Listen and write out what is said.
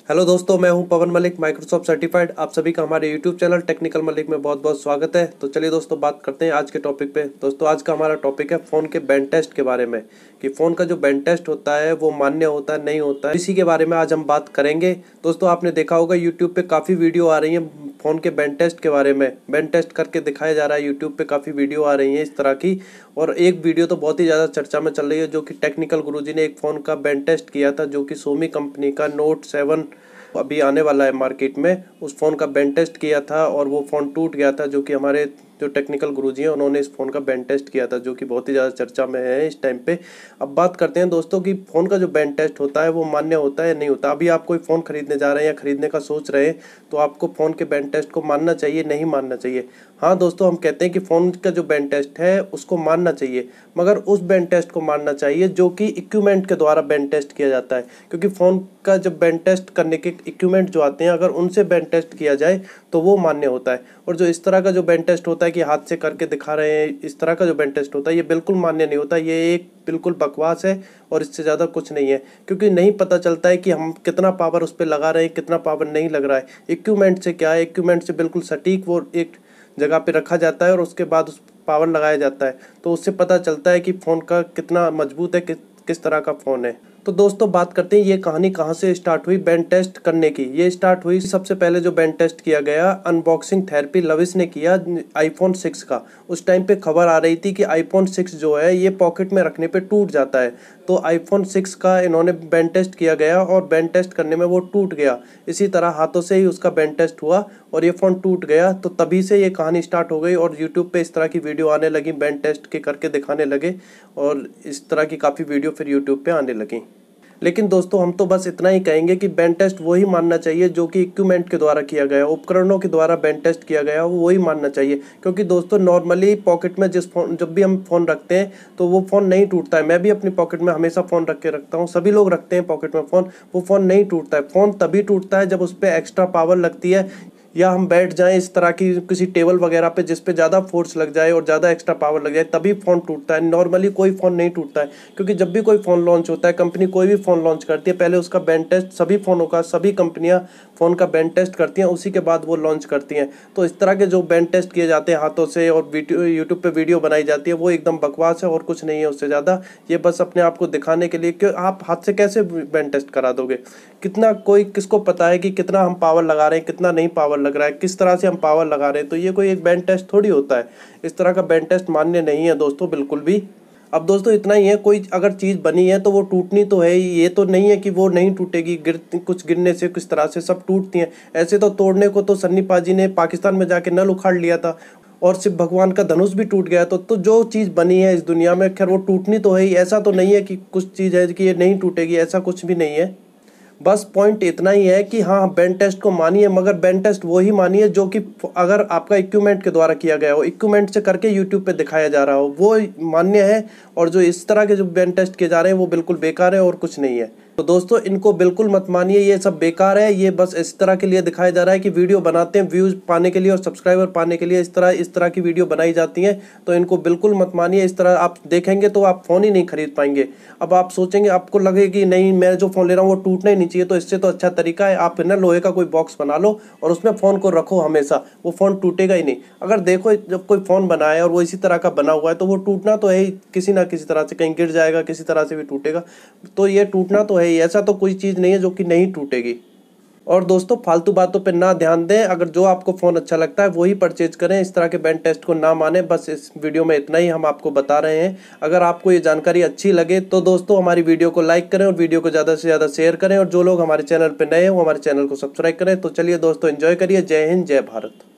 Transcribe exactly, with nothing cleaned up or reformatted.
Hello दोस्तों, मैं हूं पवन मलिक, माइक्रोसॉफ्ट सर्टिफाइड। आप सभी का हमारे यूट्यूब चैनल टेक्निकल मलिक में बहुत बहुत स्वागत है। तो चलिए दोस्तों, बात करते हैं आज के टॉपिक पे। दोस्तों, आज का हमारा टॉपिक है फ़ोन के बैंड टेस्ट के बारे में, कि फ़ोन का जो बैंड टेस्ट होता है वो मान्य होता है नहीं होता है, इसी के बारे में आज हम बात करेंगे। दोस्तों, आपने देखा होगा यूट्यूब पे काफ़ी वीडियो आ रही हैं फ़ोन के बैंड टेस्ट के बारे में, बैंड टेस्ट करके दिखाया जा रहा है। यूट्यूब पे काफ़ी वीडियो आ रही हैं इस तरह की, और एक वीडियो तो बहुत ही ज़्यादा चर्चा में चल रही है, जो कि टेक्निकल गुरुजी ने एक फ़ोन का बैंड टेस्ट किया था, जो कि सोमी कंपनी का नोट सेवन अभी आने वाला है मार्केट में। उस फ़ोन का बैंड टेस्ट किया था और वो फ़ोन टूट गया था, जो कि हमारे जो टेक्निकल गुरुजी हैं उन्होंने इस फ़ोन का बैंड टेस्ट किया था, जो कि बहुत ही ज़्यादा चर्चा में है इस टाइम पे। अब बात करते हैं दोस्तों कि फ़ोन का जो बैंड टेस्ट होता है वो मान्य होता है या नहीं होता। अभी आप कोई फ़ोन खरीदने जा रहे हैं या खरीदने का सोच रहे हैं, तो आपको फ़ोन के बैंड टेस्ट को मानना चाहिए, नहीं मानना चाहिए। हाँ दोस्तों, हम कहते हैं कि फ़ोन का जो बैंड टेस्ट है उसको मानना चाहिए, मगर उस बैंड टेस्ट को मानना चाहिए जो कि इक्विपमेंट के द्वारा बैंड टेस्ट किया जाता है। क्योंकि फ़ोन का जब बैंड टेस्ट करने के इक्विपमेंट जो आते हैं, अगर उनसे बैंड टेस्ट किया जाए तो वो मान्य होता है। और जो इस तरह का जो बैंड टेस्ट होता है कि हाथ से करके दिखा रहे हैं, इस तरह का जो बैंड टेस्ट होता है, ये बिल्कुल मान्य नहीं होता। ये एक बिल्कुल बकवास है और इससे ज़्यादा कुछ नहीं है। क्योंकि नहीं पता चलता है कि हम कितना पावर उस पर लगा रहे हैं, कितना पावर नहीं लग रहा है। इक्विपमेंट से क्या है, इक्विपमेंट से बिल्कुल सटीक वो एक जगह पे रखा जाता है और उसके बाद उस पावर लगाया जाता है, तो उससे पता चलता है कि फ़ोन का कितना मजबूत है, किस किस तरह का फ़ोन है। तो दोस्तों, बात करते हैं ये कहानी कहाँ से स्टार्ट हुई बैंड टेस्ट करने की। ये स्टार्ट हुई सबसे पहले जो बैंड टेस्ट किया गया, अनबॉक्सिंग थेरेपी लविस ने किया आईफोन सिक्स का। उस टाइम पे खबर आ रही थी कि आईफोन सिक्स जो है ये पॉकेट में रखने पे टूट जाता है। तो आईफोन सिक्स का इन्होंने बैंड टेस्ट किया गया और बैंड टेस्ट करने में वो टूट गया। इसी तरह हाथों से ही उसका बैंड टेस्ट हुआ और ये फ़ोन टूट गया। तो तभी से ये कहानी स्टार्ट हो गई और यूट्यूब पे इस तरह की वीडियो आने लगी, बैंड टेस्ट के करके दिखाने लगे, और इस तरह की काफ़ी वीडियो फिर यूट्यूब पे आने लगी। लेकिन दोस्तों, हम तो बस इतना ही कहेंगे कि बैंड टेस्ट वही मानना चाहिए जो कि इक्विपमेंट के द्वारा किया गया, उपकरणों के द्वारा बैंड टेस्ट किया गया, वो वही मानना चाहिए। क्योंकि दोस्तों, नॉर्मली पॉकेट में जिस फोन जब भी हम फ़ोन रखते हैं तो वो फ़ोन नहीं टूटता है। मैं भी अपनी पॉकेट में हमेशा फ़ोन रख के रखता हूँ, सभी लोग रखते हैं पॉकेट में फ़ोन। वो फ़ोन नहीं टूटता है। फ़ोन तभी टूटता है जब उस पर एक्स्ट्रा पावर लगती है, या हम बैठ जाएं इस तरह की किसी टेबल वगैरह पे जिस पे ज़्यादा फोर्स लग जाए और ज़्यादा एक्स्ट्रा पावर लग जाए, तभी फ़ोन टूटता है। नॉर्मली कोई फ़ोन नहीं टूटता है। क्योंकि जब भी कोई फ़ोन लॉन्च होता है, कंपनी कोई भी फ़ोन लॉन्च करती है, पहले उसका बैंड टेस्ट सभी फ़ोनों का, सभी कंपनियां फ़ोन का बैंड टेस्ट करती हैं, उसी के बाद वो लॉन्च करती हैं। तो इस तरह के जो बैंड टेस्ट किए जाते हैं हाथों से और वीडियो यूट्यूब पर वीडियो बनाई जाती है, वो एकदम बकवास है और कुछ नहीं है उससे ज़्यादा। ये बस अपने आप को दिखाने के लिए कि आप हाथ से कैसे बैंड टेस्ट करा दोगे। कितना कोई किसको पता है कि कितना हम पावर लगा रहे हैं, कितना नहीं पावर लग रहा है, किस तरह से हम पावर लगा रहे हैं। तो ये कोई एक बैंड टेस्ट थोड़ी होता है। इस तरह का बैंड टेस्ट मान्य नहीं है दोस्तों, बिल्कुल भी। अब दोस्तों, इतना ही है, कोई अगर चीज़ बनी है तो वो टूटनी तो है ही। ये तो नहीं है कि वो नहीं टूटेगी, गिर कुछ गिरने से किस तरह से सब टूटती हैं। ऐसे तो तोड़ने को तो सन्नी पाजी ने पाकिस्तान में जाके नल उखाड़ लिया था और सिर्फ भगवान का धनुष भी टूट गया। तो तो जो चीज़ बनी है इस दुनिया में, खैर वो टूटनी तो है ही। ऐसा तो नहीं है कि कुछ चीज़ है कि ये नहीं टूटेगी, ऐसा कुछ भी नहीं है। बस पॉइंट इतना ही है कि हाँ, बैंड टेस्ट को मानिए, मगर बैंड टेस्ट वही मानिए जो कि अगर आपका इक्विपमेंट के द्वारा किया गया हो, इक्विपमेंट से करके यूट्यूब पे दिखाया जा रहा हो, वो मान्य है। और जो इस तरह के जो बैंड टेस्ट किए जा रहे हैं वो बिल्कुल बेकार है और कुछ नहीं है। तो दोस्तों, इनको बिल्कुल मत मानिए, ये सब बेकार है। ये बस इस तरह के लिए दिखाया जा रहा है कि वीडियो बनाते हैं व्यूज़ पाने के लिए और सब्सक्राइबर पाने के लिए, इस तरह इस तरह की वीडियो बनाई जाती हैं। तो इनको बिल्कुल मत मानिए। इस तरह आप देखेंगे तो आप फ़ोन ही नहीं खरीद पाएंगे। अब आप सोचेंगे, आपको लगेगा कि नहीं, मैं जो फ़ोन ले रहा हूँ वो टूटना ही नहीं चाहिए, तो इससे तो अच्छा तरीका है आप ना लोहे का कोई बॉक्स बना लो और उसमें फ़ोन को रखो हमेशा, वो फ़ोन टूटेगा ही नहीं। अगर देखो, जब कोई फ़ोन बना है और वो इसी तरह का बना हुआ है तो वो टूटना तो है ही, किसी ना किसी तरह से कहीं गिर जाएगा, किसी तरह से भी टूटेगा। तो ये टूटना तो है ही, ऐसा तो कोई चीज़ नहीं है जो कि नहीं टूटेगी। और दोस्तों, फालतू बातों पे ना ध्यान दें। अगर जो आपको फ़ोन अच्छा लगता है वही परचेज करें, इस तरह के बैंड टेस्ट को ना माने। बस इस वीडियो में इतना ही हम आपको बता रहे हैं। अगर आपको ये जानकारी अच्छी लगे तो दोस्तों हमारी वीडियो को लाइक करें और वीडियो को ज़्यादा से ज़्यादा शेयर करें, और जो लोग हमारे चैनल पर नए हैं वो हमारे चैनल को सब्सक्राइब करें। तो चलिए दोस्तों, एंजॉय करिए। जय हिंद, जय भारत।